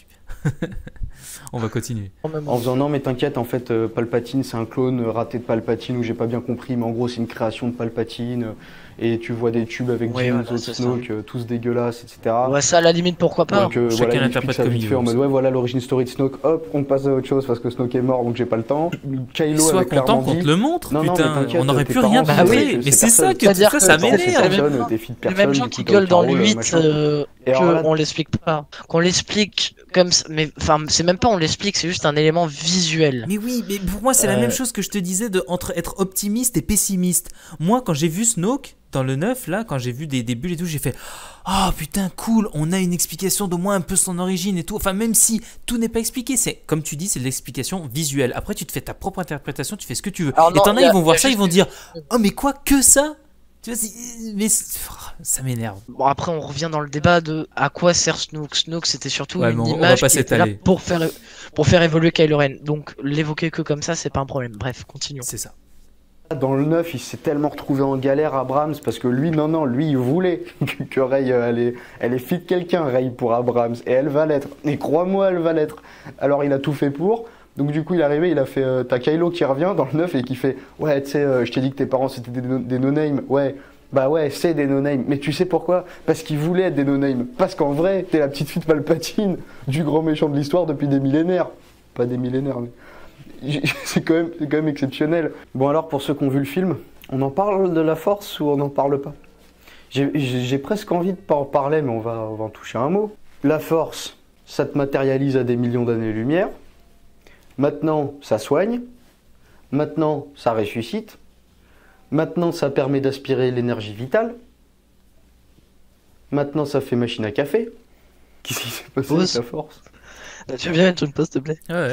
B: On va continuer.
A: En même
C: En
A: temps.
C: faisant non mais t'inquiète, en fait euh, Palpatine c'est un clone euh, raté de Palpatine ou j'ai pas bien compris, mais en gros c'est une création de Palpatine euh, et tu vois des tubes avec
A: Ouais,
C: James,
A: voilà, c'est ça.
C: Snoke, euh, tous dégueulasses, et cetera.
A: Ouais, ça à la limite pourquoi pas.
C: Donc euh,
B: Chacun
C: voilà, il explique
B: l'interprète
C: ça
B: comme
C: vite
B: il
C: fait en
B: veut,
C: mode
B: ça.
C: ouais voilà l'origine story de Snoke, hop on passe à autre chose parce que Snoke est mort donc j'ai pas le temps. Kylo
B: Sois
C: avait
B: content
C: clairement
B: qu'on
C: dit-
B: te le montre,
C: Non, non, mais
B: putain.
C: t'inquiète,
B: On aurait
C: tes
B: pu rien
C: parents,
A: Bah
B: montrer.
A: oui,
B: Mais
C: c'est
B: c'est ça
C: personne.
B: que
A: C'est-à-dire
B: ça,
A: que
B: ça
A: c'est-
C: c'est
B: m'énerve.
C: personne, t'es fille de
A: Les
C: personne,
A: mêmes gens
C: du
A: qui
C: coup, t'as
A: gueulent dans
C: aucun
A: le
C: rôle,
A: huit,
C: machin.
A: euh,
C: Et alors là-
A: qu'on l'explique pas. Qu'on l'explique comme ça. Mais enfin, c'est même pas on l'explique, c'est juste un élément visuel.
B: Mais oui, mais pour moi c'est la
A: Euh.
B: même chose que je te disais de entre être optimiste et pessimiste. Moi quand j'ai vu Snoke, dans le neuf, là, quand j'ai vu des, des bulles et tout, j'ai fait « Oh putain, cool, on a une explication d'au moins un peu son origine et tout. » Enfin, même si tout n'est pas expliqué, c'est comme tu dis, c'est de l'explication visuelle. Après, tu te fais ta propre interprétation, tu fais ce que tu veux.
A: Alors
B: et
A: non,
B: t'en as,
A: y a-
B: ils vont
A: y
B: voir
A: a
B: ça, ils
A: juste
B: vont
A: une-
B: dire « Oh, mais quoi, que ça ?» Tu vois, c'est- mais c'est- ça m'énerve.
A: Bon, après, on revient dans le débat de à quoi sert Snoke. Snoke, c'était surtout
B: Ouais,
A: une
B: mais on- on va
A: image
B: pas
A: qui était là
B: s'étaler.
A: pour faire, pour faire évoluer Kylo Ren. Donc, l'évoquer que comme ça, c'est pas un problème. Bref, continuons.
B: C'est ça.
C: Dans le neuf, il s'est tellement retrouvé en galère, Abrams, parce que lui, non, non, lui, il voulait que Rey, euh, elle est, elle est fille de quelqu'un, Rey, pour Abrams, et elle va l'être. Et crois-moi, elle va l'être. Alors, il a tout fait pour. Donc, du coup, il est arrivé, il a fait. Euh, T'as Kylo qui revient dans le neuf et qui fait ouais, tu sais, euh, je t'ai dit que tes parents c'était des, no- des no-name. Ouais, bah ouais, c'est des no-name. Mais tu sais pourquoi? Parce qu'ils voulaient être des no-name. Parce qu'en vrai, t'es la petite fille de Palpatine, du grand méchant de l'histoire depuis des millénaires. Pas des millénaires, mais. J'ai- C'est quand, même- c'est quand même exceptionnel. Bon alors pour ceux qui ont vu le film, on en parle de la force ou on n'en parle pas? J'ai j'ai- j'ai presque envie de pas en parler, mais on va, on va en toucher un mot. La force, ça te matérialise à des millions d'années-lumière. Maintenant, ça soigne. Maintenant, ça ressuscite. Maintenant, ça permet d'aspirer l'énergie vitale. Maintenant, ça fait machine à café. Qu'est-ce qui s'est passé avec
A: Pause.
C: la force?
A: Tu veux bien mettre une pause, s'il te plaît?
B: Ouais, ouais.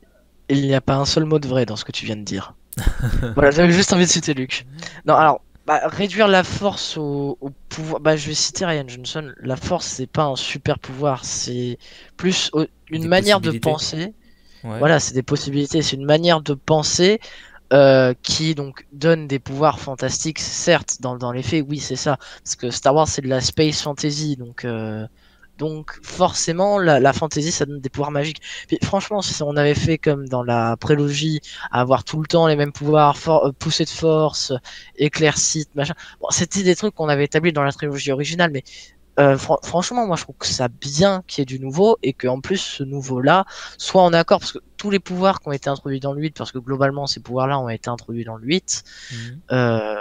A: Il n'y a pas un seul mot de vrai dans ce que tu viens de dire. Voilà, j'avais juste envie de citer Luc. Non, alors, bah, réduire la force au, au pouvoir. Bah, je vais citer Ryan Johnson. La force, c'est pas un super pouvoir, c'est plus au- une
B: Des
A: manière de
B: possibilités.
A: penser.
B: Ouais.
A: Voilà, c'est des possibilités, c'est une manière de penser euh, qui donc donne des pouvoirs fantastiques, certes, dans, dans les faits, oui, c'est ça. Parce que Star Wars, c'est de la space fantasy, donc, euh, donc forcément, la, la fantasy, ça donne des pouvoirs magiques. Puis, franchement, si on avait fait comme dans la prélogie, avoir tout le temps les mêmes pouvoirs, for- euh, poussée de force, éclaircie, machin, bon, c'était des trucs qu'on avait établis dans la trilogie originale, mais euh, fran- franchement, moi je trouve que ça bien qu'il y ait du nouveau et qu'en plus ce nouveau-là soit en accord parce que tous les pouvoirs qui ont été introduits dans le huit, parce que globalement ces pouvoirs-là ont été introduits dans le huit,
B: Mhm.
A: euh,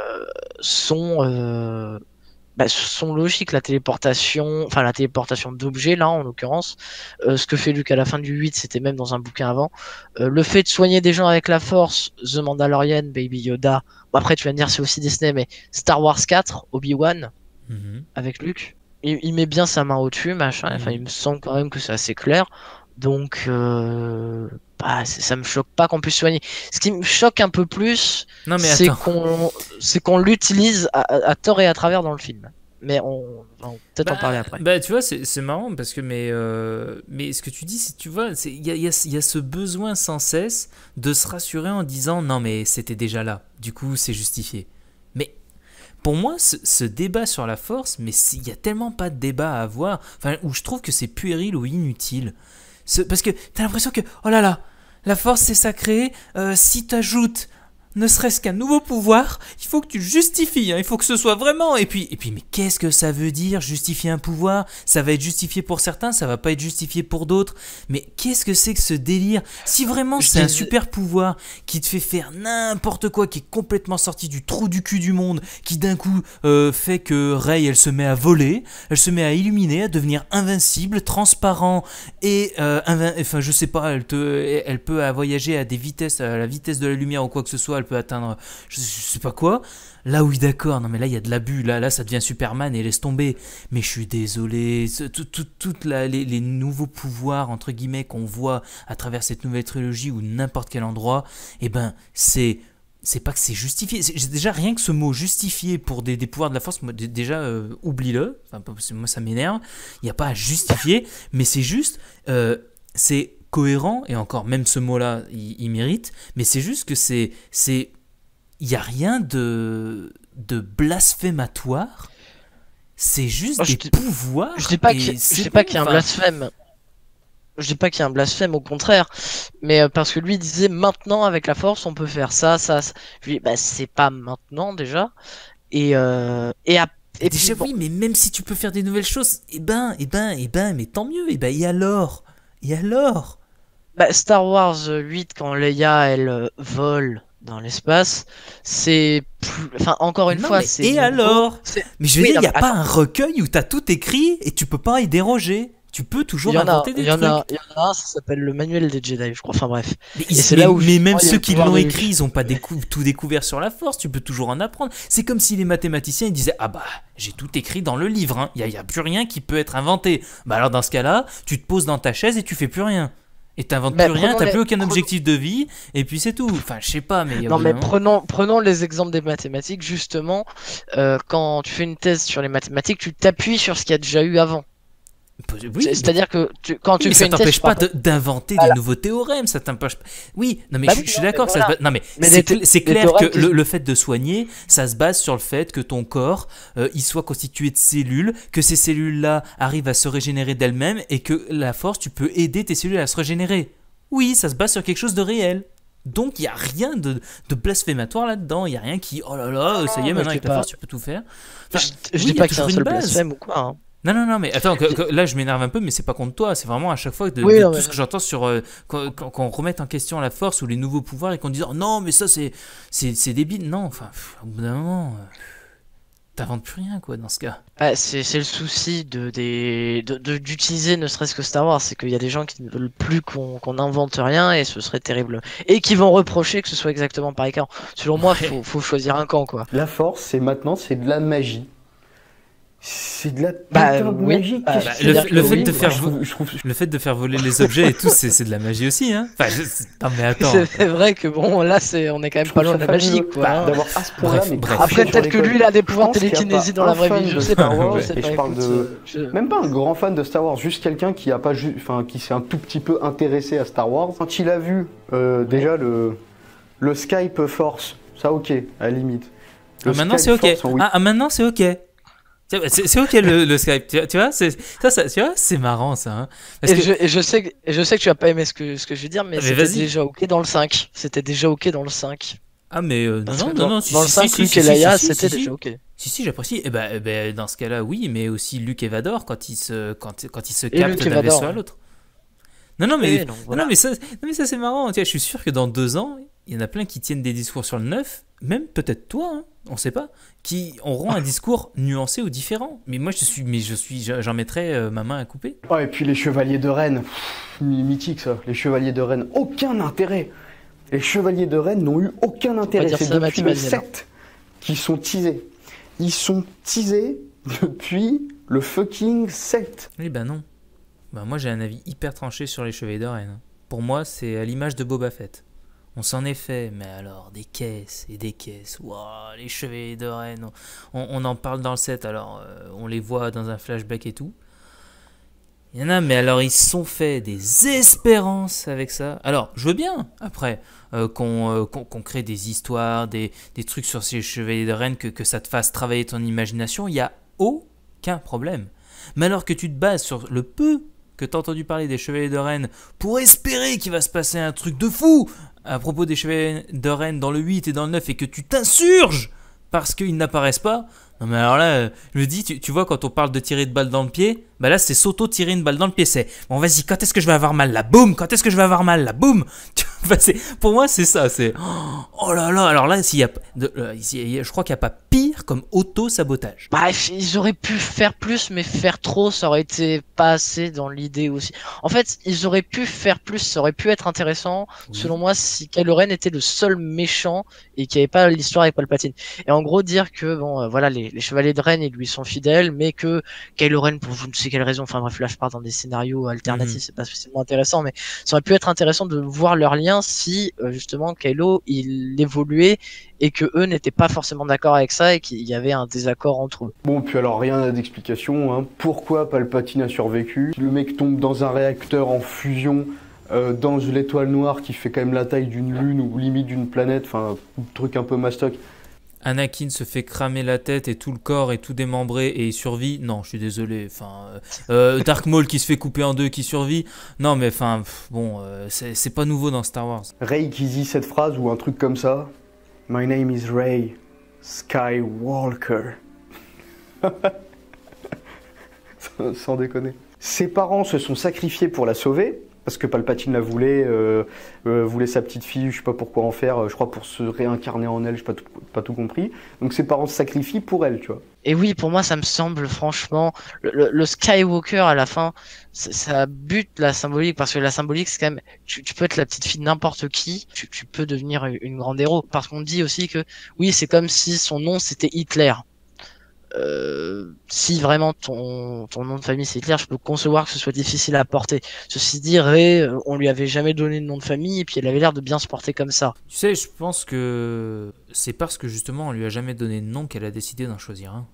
A: sont, euh, bah, sont logiques. La téléportation, enfin la téléportation d'objets là en l'occurrence, euh, ce que fait Luke à la fin du huit, c'était même dans un bouquin avant. Euh, le fait de soigner des gens avec la force, The Mandalorian, Baby Yoda. Bon, après tu vas me dire c'est aussi Disney, mais Star Wars quatre, Obi-Wan
B: Mhm.
A: avec Luke. Il, il met bien sa main au-dessus, machin. Enfin,
B: Mhm.
A: il me semble quand même que c'est assez clair. Donc, euh, bah, c'est- ça me choque pas qu'on puisse soigner. Ce qui me choque un peu plus,
B: Non, mais
A: c'est
B: attends.
A: qu'on, c'est qu'on l'utilise à, à- à tort et à travers dans le film. Mais on va peut-être en parler après.
B: Bah, tu vois, c'est c'est marrant parce que, mais, euh, mais ce que tu dis, c'est, tu vois, c'est- il y a, il y a- il y a ce besoin sans cesse de se rassurer en disant non, mais c'était déjà là, du coup, c'est justifié. Mais pour moi, ce, ce débat sur la force, mais c'est- il n'y a tellement pas de débat à avoir, enfin, où je trouve que c'est puéril ou inutile. Ce- parce que t'as l'impression que, oh là là, la force c'est sacré, euh, si t'ajoutes ne serait-ce qu'un nouveau pouvoir, il faut que tu le justifies, hein, il faut que ce soit vraiment. Et puis, et puis, mais qu'est-ce que ça veut dire justifier un pouvoir? Ça va être justifié pour certains, ça va pas être justifié pour d'autres. Mais qu'est-ce que c'est que ce délire? Si vraiment
A: Je
B: c'est un
A: dis-
B: super pouvoir qui te fait faire n'importe quoi, qui est complètement sorti du trou du cul du monde, qui d'un coup euh, fait que Rey elle se met à voler, elle se met à illuminer, à devenir invincible, transparent et euh, invin- enfin je sais pas, elle te, elle peut à voyager à des vitesses, à la vitesse de la lumière ou quoi que ce soit, elle peut atteindre, je, je sais pas quoi. Là oui d'accord, non mais là il y a de l'abus, là là ça devient Superman et laisse tomber. Mais je suis désolé, ce- tout- tout- toutes la- les, les nouveaux pouvoirs entre guillemets qu'on voit à travers cette nouvelle trilogie ou n'importe quel endroit, eh ben c'est c'est pas que c'est justifié. C'est- déjà rien que ce mot justifié pour des, des pouvoirs de la force, moi, d- déjà euh, oublie-le. Enfin, parce que moi ça m'énerve. Il n'y a pas à justifier, mais c'est juste, euh, c'est cohérent et encore même ce mot-là, il, il mérite. Mais c'est juste que c'est, c'est, il y a rien de de blasphématoire. C'est juste
A: Oh, je
B: des
A: dis-
B: pouvoirs.
A: Je dis pas
B: et
A: qu'il
B: c'est
A: je dis pas
B: bon,
A: qu'il y a un
B: enfin,
A: blasphème. Je dis pas qu'il y a un blasphème, au contraire. Mais euh, parce que lui il disait maintenant avec la force on peut faire ça, ça, ça. Je lui dis bah c'est pas maintenant déjà. Et euh, et, ap- et puis,
B: déjà
A: bon,
B: oui, mais même si tu peux faire des nouvelles choses, eh ben, eh ben, eh ben, mais tant mieux. Eh ben, et alors, et alors.
A: bah, Star Wars huit quand Leia elle euh, vole dans l'espace, c'est plus... enfin encore une
B: Non,
A: fois
B: mais
A: c'est
B: et
A: nouveau.
B: alors?
A: C'est-
B: Mais je veux
A: Oui,
B: dire, il
A: non,
B: n'y a
A: mais
B: pas un recueil où tu as tout écrit et tu peux pas y déroger. Tu peux toujours
A: Il y en a,
B: inventer des
A: il y en
B: trucs.
A: a, il y en a un, ça s'appelle le manuel des Jedi, je crois. Enfin bref.
B: Mais,
A: Et
B: ils-
A: c'est
B: mais-
A: là où
B: mais même
A: justement, il y a
B: ceux
A: le
B: qui
A: pouvoir
B: l'ont
A: de
B: écrit,
A: Luke.
B: ils n'ont pas décou- tout découvert sur la force. Tu peux toujours en apprendre. C'est comme si les mathématiciens ils disaient ah bah j'ai tout écrit dans le livre. hein. Il y, a- il y a plus rien qui peut être inventé. Bah alors dans ce cas-là, tu te poses dans ta chaise et tu fais plus rien. Et t'inventes
A: Mais
B: plus rien,
A: prenons
B: t'as
A: les-
B: plus aucun
A: prenons-
B: objectif de vie. Et puis c'est tout. Enfin je sais pas, mais. il y a
A: Non
B: au bout
A: mais
B: d'un moment-
A: prenons, prenons les exemples des mathématiques. Justement, euh, quand tu fais une thèse sur les mathématiques, tu t'appuies sur ce qu'il y a déjà eu avant.
B: Oui,
A: C'est-
B: mais-
A: C'est-à-dire que tu, quand tu
B: mais
A: fais
B: ça
A: une thèse,
B: t'empêche
A: tu
B: pas
A: pars
B: de- d'inventer
A: Voilà.
B: des nouveaux théorèmes, ça t'empêche pas. Oui, non mais
A: Bah
B: je,
A: oui,
B: je suis
A: non,
B: d'accord
A: mais
B: que ça se
A: voilà.
B: base- Non mais,
A: Mais
B: c'est
A: les
B: cl-
A: thé-
B: c'est
A: les
B: clair que
A: théorèmes qui-
B: le, le fait de soigner, ça se base sur le fait que ton corps, euh, il soit constitué de cellules, que ces cellules-là arrivent à se régénérer d'elles-mêmes et que la force, tu peux aider tes cellules à se régénérer. Oui, ça se base sur quelque chose de réel. Donc il n'y a rien de, de blasphématoire là-dedans, il n'y a rien qui, oh là là, ça y est,
A: mais
B: maintenant
A: c'est
B: avec la
A: pas-
B: force, tu peux tout faire. Enfin,
A: Je, je
B: oui,
A: dis
B: il y a
A: pas qu'il y a un
B: toujours
A: seul
B: une base.
A: blasphème ou quoi. hein.
B: Non, non, non, mais attends, que- que- là je m'énerve un peu, mais c'est pas contre toi, c'est vraiment à chaque fois de,
A: Oui,
B: de
A: non,
B: tout
A: mais-
B: ce que j'entends sur. euh, quand, quand- quand on remet en question la force ou les nouveaux pouvoirs et qu'on dit oh, non, mais ça c'est, c'est, c'est débile. Non, enfin, pff, au bout d'un moment, euh, t'inventes plus rien quoi dans ce cas.
A: Ah, c'est c'est le souci de des de- de- d'utiliser ne serait-ce que Star Wars, c'est qu'il y a des gens qui ne veulent plus qu'on qu'on invente rien et ce serait terrible. Et qui vont reprocher que ce soit exactement pareil qu'avant. Selon moi, faut, faut choisir un camp quoi.
C: La force, c'est maintenant, c'est de la magie. C'est de la
A: Bah,
C: putain de
A: oui.
C: magie.
A: Bah,
C: Qu'est-ce
B: bah,
C: que
B: le
C: c'est
B: fait-
C: que
B: le
C: oui,
B: fait de
C: moi,
B: faire
C: je
B: vo-
C: trouve- je trouve-
B: Le fait de faire voler les objets et tout, c'est, c'est de la magie aussi, hein. Enfin, je- c'est- non mais attends.
A: C'est vrai que bon, là, c'est on est quand même
C: je
A: pas
C: trouve
A: loin de
C: ça
A: la magie
C: fabuleux.
A: quoi.
C: Bah,
A: hein.
C: d'avoir à ce point-là,
B: Bref,
C: mais
B: bref.
C: craché
A: Après,
C: sur
A: peut-être
C: les
A: que
C: codes.
A: lui, il a des
C: Je
A: pouvoirs
C: pense qu'il y a
A: télékinésie
C: pas
A: dans la
C: un
A: vraie
C: fan
A: vie, je
C: de
A: sais pas.
C: Star Wars,
A: je sais
C: et
A: pas,
C: je parle
A: écoute,
C: de-
A: euh, je-
C: Même pas un grand fan de Star Wars, juste quelqu'un qui a pas ju- enfin qui s'est un tout petit peu intéressé à Star Wars. Quand il a vu euh, déjà le le Skype Force, ça ok, à la limite. Le
B: Ah, maintenant c'est
C: Skype
B: ok.
C: Force en Wii-
B: Ah, ah, maintenant c'est ok. Tiens, C'est, c'est ok le, le Skype, tu, vois- tu vois, c'est, ça, ça, tu vois, c'est marrant ça. hein. Parce
A: Et,
B: que-
A: je, et je sais que, et je sais que tu vas pas aimer ce que, ce que je vais dire, mais,
B: Mais
A: c'était
B: vas-y.
A: déjà ok dans le cinq. C'était déjà ok dans le cinq.
B: Ah mais euh, non,
A: Parce
B: non,
A: que
B: non,
A: dans,
B: non, si,
A: dans le
B: si,
A: cinq,
B: si,
A: Luke
B: si,
A: et
B: si,
A: Leia,
B: si, si,
A: c'était
B: si,
A: déjà
B: si.
A: ok.
B: Si, si, j'apprécie. Et ben, eh ben, dans ce cas-là, oui, mais aussi Luke et Vador quand ils se, quand, quand ils se
A: Et
B: captent
A: Luke et
B: d'un
A: Vador,
B: vaisseau à
A: ouais.
B: l'autre. Non, non, mais,
A: Et donc,
B: non,
A: voilà.
B: non, mais ça, non, mais ça c'est marrant. Tiens, je suis sûr que dans deux ans, il y en a plein qui tiennent des discours sur le neuf, même peut-être toi, hein, on sait pas, qui auront un discours nuancé ou différent. Mais moi, je suis, mais je suis, j'en mettrais euh, ma main à couper.
C: Oh, et puis les Chevaliers de Rennes, pff, mythique ça. Les Chevaliers de Rennes, aucun intérêt. Les Chevaliers de Rennes n'ont eu aucun intérêt.
A: dire
C: C'est
A: ça,
C: depuis le
A: Mathieu Mazella.
C: sept qu'ils sont teasés. Ils sont teasés depuis le fucking sept.
B: Oui, bah non. Bah moi, j'ai un avis hyper tranché sur les Chevaliers de Rennes. Pour moi, c'est à l'image de Boba Fett. On s'en est fait, mais alors, des caisses et des caisses. Waouh, les Chevaliers de Rennes. On, on en parle dans le set, alors euh, on les voit dans un flashback et tout. Il y en a, mais alors ils se sont fait des espérances avec ça. Alors, je veux bien, après, euh, qu'on euh, qu'on- qu'on crée des histoires, des, des trucs sur ces Chevaliers de Rennes, que, que ça te fasse travailler ton imagination, il n'y a aucun problème. Mais alors que tu te bases sur le peu que tu as entendu parler des Chevaliers de Rennes pour espérer qu'il va se passer un truc de fou à propos des Chevaliers de Rennes dans le huit et dans le neuf et que tu t'insurges parce qu'ils n'apparaissent pas. Non mais alors là, euh, je me dis, tu, tu vois, quand on parle de tirer de balle dans le pied, bah là c'est s'auto-tirer une balle dans le pied. C'est, bon vas-y, quand est-ce que je vais avoir mal là? Boum. Quand est-ce que je vais avoir mal là? Boum. Tu vois, c'est- Pour moi c'est ça, c'est, oh là là, alors là, s'il y a, de- euh, s'il y a- je crois qu'il n'y a pas pire comme auto-sabotage.
A: Bref, ils auraient pu faire plus, mais faire trop, ça aurait été pas assez dans l'idée aussi. En fait, ils auraient pu faire plus, ça aurait pu être intéressant,
B: Oui.
A: selon moi, si Kylo Ren était le seul méchant et qu'il n'y avait pas l'histoire avec Palpatine. Et en gros, dire que, bon, euh, voilà, les, les Chevaliers de Rennes, ils lui sont fidèles, mais que Kylo Ren, pour je ne sais quelle raison, enfin bref, là je pars dans des scénarios alternatifs,
B: Mhm.
A: c'est pas spécialement intéressant, mais ça aurait pu être intéressant de voir leur lien si, euh, justement, Kylo, il évoluait et que eux n'étaient pas forcément d'accord avec ça et qu'il y avait un désaccord entre eux.
C: Bon, puis alors rien d'explication. Hein. Pourquoi Palpatine a survécu? Le mec tombe dans un réacteur en fusion euh, dans l'étoile noire qui fait quand même la taille d'une lune ou limite d'une planète. Enfin, un truc un peu mastoc.
B: Anakin se fait cramer la tête et tout le corps est tout démembré et il survit. Non, je suis désolé. Enfin, euh, euh, Dark Maul qui se fait couper en deux, qui survit. Non, mais enfin, pff, bon, euh, c'est c'est pas nouveau dans Star Wars.
C: Rey qui dit cette phrase ou un truc comme ça. My name is Rey Skywalker. Sans- Sans déconner. Ses parents se sont sacrifiés pour la sauver. parce que Palpatine la voulait, euh, euh, voulait sa petite fille, je sais pas pourquoi en faire, euh, je crois pour se réincarner en elle, j'ai pas tout, pas tout compris. Donc ses parents se sacrifient pour elle, tu vois.
A: Et oui, pour moi, ça me semble franchement, le, le- le Skywalker à la fin, ça ça bute la symbolique, parce que la symbolique, c'est quand même, tu, tu peux être la petite fille de n'importe qui, tu, tu peux devenir une, une grande héros, parce qu'on dit aussi que, oui, c'est comme si son nom c'était Hitler. Euh, si vraiment ton, ton nom de famille c'est Hitler, je peux concevoir que ce soit difficile à porter. Ceci dit, Rey, euh, on lui avait jamais donné de nom de famille, et puis elle avait l'air de bien se porter comme ça.
B: Tu sais, je pense que c'est parce que justement on lui a jamais donné de nom qu'elle a décidé d'en choisir un.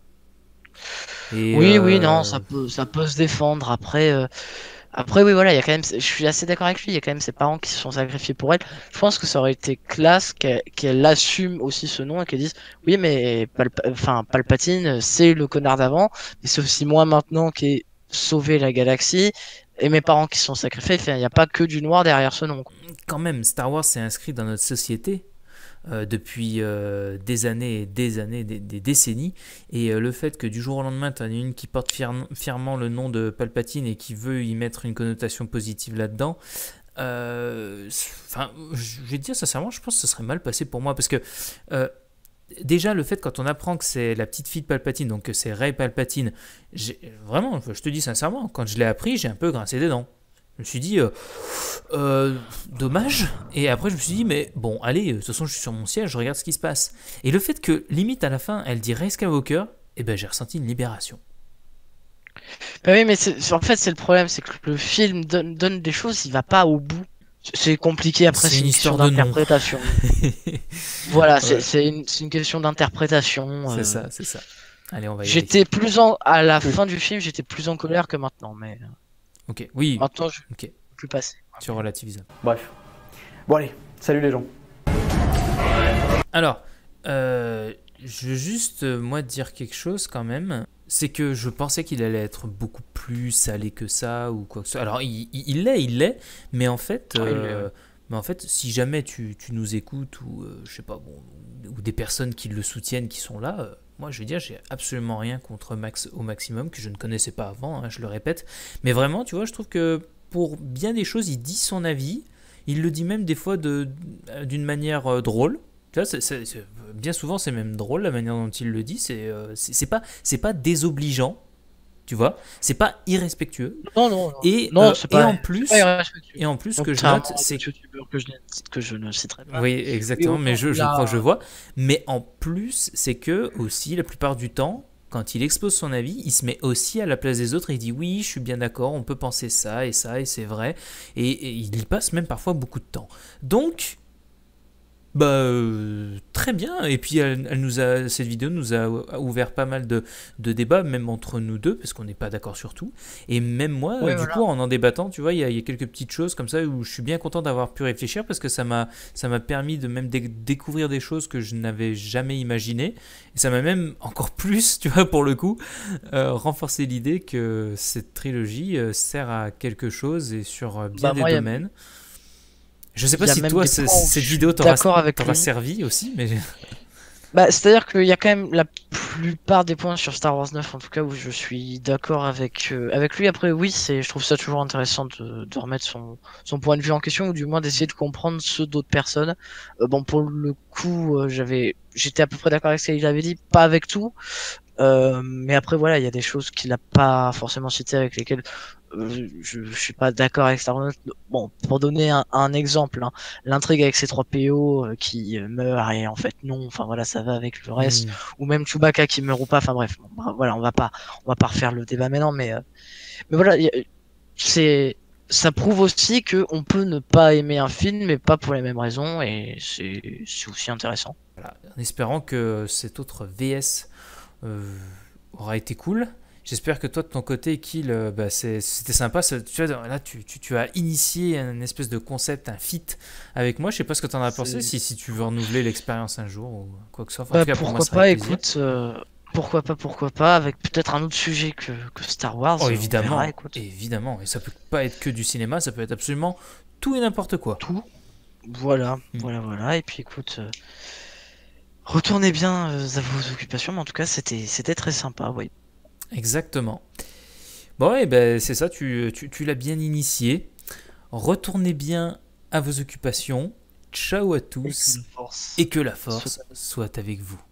B: Et
A: Oui, oui, non,
B: euh,
A: ça peut, ça peut se défendre. Après, euh, après, oui, voilà, il y a quand même, je suis assez d'accord avec lui. Il y a quand même ses parents qui se sont sacrifiés pour elle. Je pense que ça aurait été classe qu'elle qu'elle assume aussi ce nom et qu'elle dise, oui, mais Palpa- enfin, Palpatine, c'est le connard d'avant, mais c'est aussi moi maintenant qui ai sauvé la galaxie et mes parents qui se sont sacrifiés. Enfin, il n'y a pas que du noir derrière ce nom, quoi.
B: quand même, Star Wars s'est inscrit dans notre société euh, depuis euh, des années et des années, des, des décennies. Et euh, le fait que du jour au lendemain, tu en as une qui porte fier- fièrement le nom de Palpatine et qui veut y mettre une connotation positive là-dedans, euh, enfin, je vais te dire sincèrement, je pense que ce serait mal passé pour moi parce que euh, déjà le fait quand on apprend que c'est la petite fille de Palpatine, donc que c'est Rey Palpatine, j'ai- vraiment, je te dis sincèrement, quand je l'ai appris, j'ai un peu grincé des dents. Je me suis dit, euh, euh, dommage. Et après, je me suis dit, mais bon, allez, de toute façon, je suis sur mon siège, je regarde ce qui se passe. Et le fait que, limite, à la fin, elle dit Rey Skywalker, eh ben, j'ai ressenti une libération.
A: Bah oui, mais c'est- c'est- en fait, c'est le problème, c'est que le film donne, donne des choses, il va pas au bout. C'est c'est compliqué, après,
B: C'est
A: c'est
B: une
A: une question
B: histoire de nom.
A: d'interprétation. Voilà, c'est
B: Ouais.
A: c'est une, c'est une question d'interprétation.
B: C'est
A: euh.
B: ça, c'est ça. Allez, on va y aller.
A: J'étais plus en, à la fin du film, j'étais plus en colère que maintenant, mais euh,
B: Ok, oui,
A: maintenant, je
B: ok,
A: peux plus passer.
B: tu relativises.
C: Bref. Bon allez, salut les gens.
B: Alors, euh, je veux juste, euh, moi, dire quelque chose quand même. C'est que je pensais qu'il allait être beaucoup plus salé que ça ou quoi que ce soit. Alors, il il- il l'est, il l'est, mais en fait,
A: Ah, il l'est,
B: euh,
A: ouais.
B: mais en fait, si jamais tu, tu nous écoutes ou euh, je sais pas, bon, ou des personnes qui le soutiennent qui sont là, euh, moi, je veux dire, j'ai absolument rien contre Max au maximum que je ne connaissais pas avant, hein, je le répète. Mais vraiment, tu vois, je trouve que pour bien des choses, il dit son avis. Il le dit même des fois de, d'une manière euh, drôle. Tu vois, c'est- c'est- c'est- bien souvent, c'est même drôle la manière dont il le dit. C'est euh, c'est c'est pas, c'est pas désobligeant, tu vois. C'est pas irrespectueux.
A: Non, non, non.
B: Et,
A: Non,
B: euh,
A: c'est
B: et
A: pas,
B: en
A: c'est
B: plus,
A: pas irrespectueux.
B: et en plus, ce que je
A: Contrairement
B: note,
A: à
B: c'est
A: d'autres youtubeurs que je, ne- que je ne citerai pas.
B: oui, exactement,
A: Et
B: mais je, je
A: la-
B: crois que je vois. Mais en plus, c'est que aussi, la plupart du temps, quand il expose son avis, il se met aussi à la place des autres et il dit oui, je suis bien d'accord, on peut penser ça et ça et c'est vrai. Et, et il y passe même parfois beaucoup de temps. Donc, bah, euh, très bien. Et puis, elle, elle nous a, cette vidéo nous a ouvert pas mal de, de débats, même entre nous deux, parce qu'on n'est pas d'accord sur tout. Et même moi,
A: Ouais,
B: du
A: voilà.
B: coup, en en débattant, tu vois, il y, a- il y a quelques petites choses comme ça où je suis bien content d'avoir pu réfléchir parce que ça m'a, ça m'a permis de même dé- découvrir des choses que je n'avais jamais imaginées. Et ça m'a même encore plus, tu vois, pour le coup, euh, renforcé l'idée que cette trilogie euh, sert à quelque chose et sur euh, bien
A: Bah,
B: des
A: moi, y a-
B: domaines. Je sais
A: Il
B: pas
A: y a
B: si
A: même
B: toi,
A: des
B: ce-
A: points où
B: cette
A: je suis
B: vidéo t'aura
A: d'accord avec
B: t'aura
A: lui.
B: servi aussi, mais
A: Bah, c'est-à-dire qu'il y a quand même la plupart des points sur Star Wars neuf, en tout cas, où je suis d'accord avec, euh, avec lui. Après, oui, c'est, je trouve ça toujours intéressant de, de remettre son, son point de vue en question, ou du moins d'essayer de comprendre ceux d'autres personnes. Euh, bon, pour le coup, euh, j'avais, j'étais à peu près d'accord avec ce qu'il avait dit, pas avec tout. Euh, mais après, voilà, il y a des choses qu'il a pas forcément citées avec lesquelles euh, je, je suis pas d'accord avec Star Wars. Bon, pour donner un, un exemple, hein, l'intrigue avec ces trois P O euh, qui euh, meurent et en fait non, enfin voilà, ça va avec le reste,
B: Hmm.
A: ou même Chewbacca qui meurt ou pas. Enfin bref, bon, bah, voilà, on va pas, on va pas refaire le débat maintenant, mais euh, mais voilà, y a- c'est, ça prouve aussi que on peut ne pas aimer un film, mais pas pour les mêmes raisons, et c'est c'est aussi intéressant.
B: Voilà, en espérant que cet autre V S euh, aura été cool. J'espère que toi de ton côté, Kill, euh, bah, c'est- c'était sympa. Ça- tu vois, là, tu, tu- tu as initié un espèce de concept, un fit avec moi. Je sais pas ce que tu en as pensé,
A: C'est-
B: si, si tu veux renouveler l'expérience un jour ou quoi que ce soit. Enfin, en
A: Bah,
B: tout cas, pour moi,
A: pourquoi
B: ça sera
A: pas,
B: avec plaisir.
A: écoute, euh, pourquoi pas, pourquoi pas, avec peut-être un autre sujet que, que Star Wars.
B: Oh,
A: on
B: évidemment,
A: verra, écoute.
B: évidemment. Et ça peut pas être que du cinéma, ça peut être absolument tout et n'importe quoi.
A: Tout. Voilà,
B: Hmm.
A: voilà, voilà. Et puis écoute, euh, retournez bien euh, à vos occupations, mais en tout cas, c'était, c'était très sympa, oui.
B: Exactement. Bon, et ben c'est ça, tu, tu, tu l'as bien initié. Retournez bien à vos occupations. Ciao à tous
A: Force.
B: et que la force soit avec vous.